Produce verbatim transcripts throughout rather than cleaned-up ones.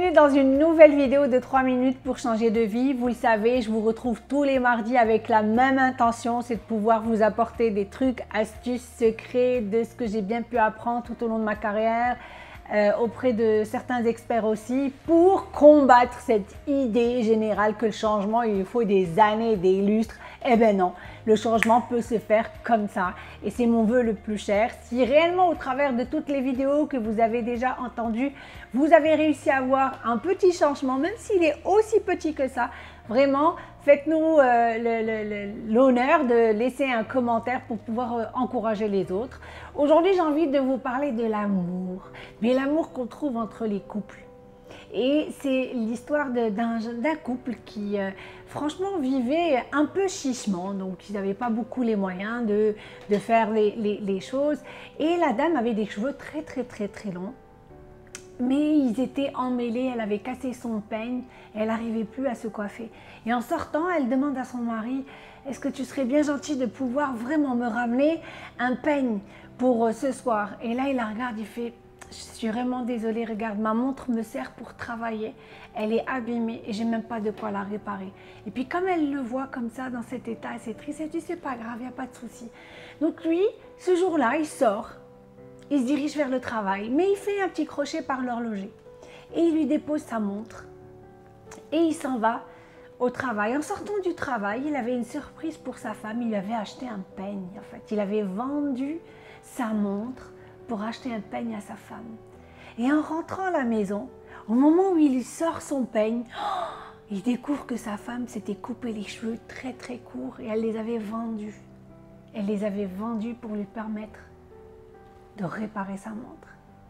bienvenue dans une nouvelle vidéo de trois minutes pour changer de vie. Vous le savez, je vous retrouve tous les mardis avec la même intention, c'est de pouvoir vous apporter des trucs, astuces, secrets de ce que j'ai bien pu apprendre tout au long de ma carrière, euh, auprès de certains experts aussi, pour combattre cette idée générale que le changement, il faut des années, des lustres. Eh bien non, le changement peut se faire comme ça et c'est mon vœu le plus cher. Si réellement au travers de toutes les vidéos que vous avez déjà entendues, vous avez réussi à avoir un petit changement, même s'il est aussi petit que ça, vraiment faites-nous euh, l'honneur de laisser un commentaire pour pouvoir euh, encourager les autres. Aujourd'hui, j'ai envie de vous parler de l'amour, mais l'amour qu'on trouve entre les couples. Et c'est l'histoire d'un couple qui, euh, franchement, vivait un peu chichement. Donc, ils n'avaient pas beaucoup les moyens de, de faire les, les, les choses. Et la dame avait des cheveux très, très, très, très longs. Mais ils étaient emmêlés. Elle avait cassé son peigne. Elle n'arrivait plus à se coiffer. Et en sortant, elle demande à son mari, « Est-ce que tu serais bien gentil de pouvoir vraiment me ramener un peigne pour euh, ce soir ?» Et là, il la regarde, il fait... Je suis vraiment désolée, regarde, ma montre me sert pour travailler, elle est abîmée et j'ai même pas de quoi la réparer. Et puis comme elle le voit comme ça, dans cet état, c'est triste, elle dit c'est pas grave, il n'y a pas de souci. Donc lui, ce jour-là, il sort, il se dirige vers le travail, mais il fait un petit crochet par l'horloger. Et il lui dépose sa montre et il s'en va au travail. En sortant du travail, il avait une surprise pour sa femme, il lui avait acheté un peigne en fait. Il avait vendu sa montre pour acheter un peigne à sa femme. Et en rentrant à la maison, au moment où il sort son peigne, oh, il découvre que sa femme s'était coupé les cheveux très très courts et elle les avait vendus. Elle les avait vendus pour lui permettre de réparer sa montre.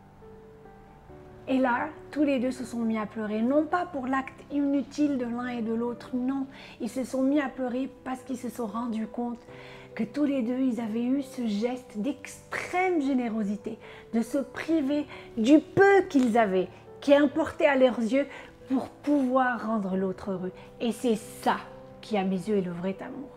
Et là, tous les deux se sont mis à pleurer, non pas pour l'acte inutile de l'un et de l'autre, non. Ils se sont mis à pleurer parce qu'ils se sont rendus compte que tous les deux, ils avaient eu ce geste d'extrême générosité, de se priver du peu qu'ils avaient, qui importait à leurs yeux pour pouvoir rendre l'autre heureux. Et c'est ça qui, à mes yeux, est le vrai amour.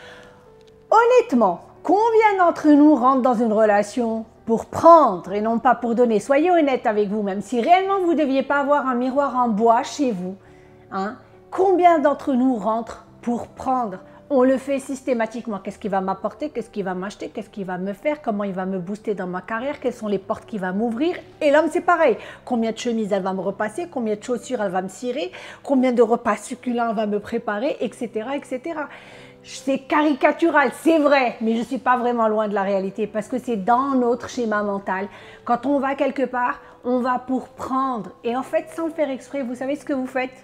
Honnêtement, combien d'entre nous rentrent dans une relation pour prendre et non pas pour donner? Soyez honnête avec vous-même. Si réellement vous ne deviez pas avoir un miroir en bois chez vous, hein, combien d'entre nous rentrent pour prendre? On le fait systématiquement. Qu'est-ce qu'il va m'apporter? Qu'est-ce qu'il va m'acheter? Qu'est-ce qu'il va me faire? Comment il va me booster dans ma carrière? Quelles sont les portes qu'il va m'ouvrir? Et l'homme, c'est pareil. Combien de chemises elle va me repasser? Combien de chaussures elle va me cirer? Combien de repas succulents elle va me préparer? Etc. et cetera. C'est caricatural, c'est vrai, mais je ne suis pas vraiment loin de la réalité parce que c'est dans notre schéma mental. Quand on va quelque part, on va pour prendre. Et en fait, sans le faire exprès, vous savez ce que vous faites?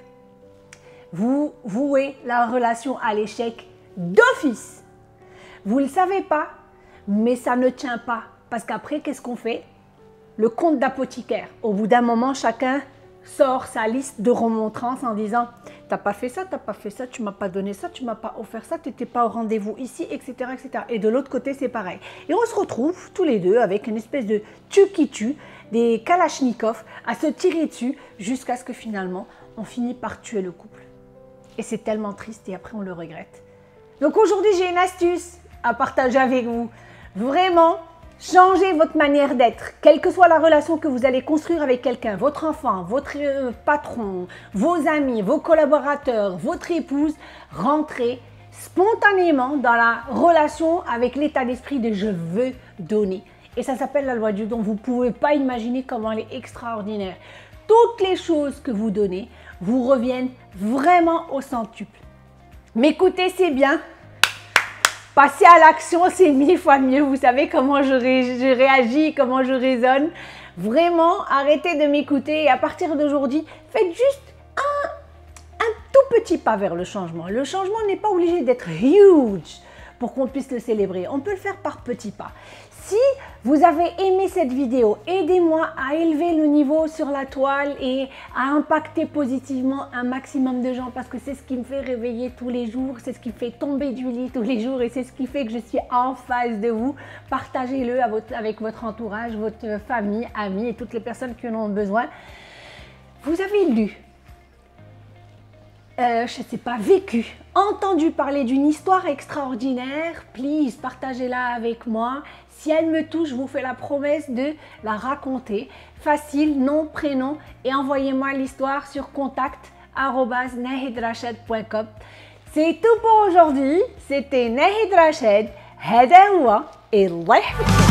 Vous vouez la relation à l'échec d'office. Vous ne le savez pas, mais ça ne tient pas. Parce qu'après, qu'est-ce qu'on fait? Le compte d'apothicaire. Au bout d'un moment, chacun sort sa liste de remontrances en disant « T'as pas fait ça, t'as pas fait ça, tu m'as pas donné ça, tu m'as pas offert ça, tu n'étais pas au rendez-vous ici, et cetera et cetera » Et de l'autre côté, c'est pareil. Et on se retrouve tous les deux avec une espèce de tu qui tue, des kalachnikovs à se tirer dessus jusqu'à ce que finalement, on finit par tuer le couple. Et c'est tellement triste et après, on le regrette. Donc aujourd'hui, j'ai une astuce à partager avec vous. Vraiment, changez votre manière d'être. Quelle que soit la relation que vous allez construire avec quelqu'un, votre enfant, votre euh, patron, vos amis, vos collaborateurs, votre épouse, rentrez spontanément dans la relation avec l'état d'esprit de « je veux donner ». Et ça s'appelle la loi du don. Vous ne pouvez pas imaginer comment elle est extraordinaire. Toutes les choses que vous donnez vous reviennent vraiment au centuple. M'écouter, c'est bien. Passer à l'action, c'est mille fois mieux. Vous savez comment je, ré, je réagis, comment je raisonne. Vraiment, arrêtez de m'écouter et à partir d'aujourd'hui, faites juste un, un tout petit pas vers le changement. Le changement n'est pas obligé d'être huge pour qu'on puisse le célébrer. On peut le faire par petits pas. Si vous avez aimé cette vidéo, aidez-moi à élever le niveau sur la toile et à impacter positivement un maximum de gens parce que c'est ce qui me fait réveiller tous les jours, c'est ce qui me fait tomber du lit tous les jours et c'est ce qui fait que je suis en face de vous. Partagez-le avec votre entourage, votre famille, amis et toutes les personnes qui en ont besoin. Vous avez lu euh, je ne sais pas, vécu, entendu parler d'une histoire extraordinaire, please, partagez-la avec moi. Si elle me touche, je vous fais la promesse de la raconter. Facile, nom, prénom et envoyez-moi l'histoire sur contact arobase nahid rached point com. C'est tout pour aujourd'hui. C'était Nahid Rached. هذا هو الله يحفظكم.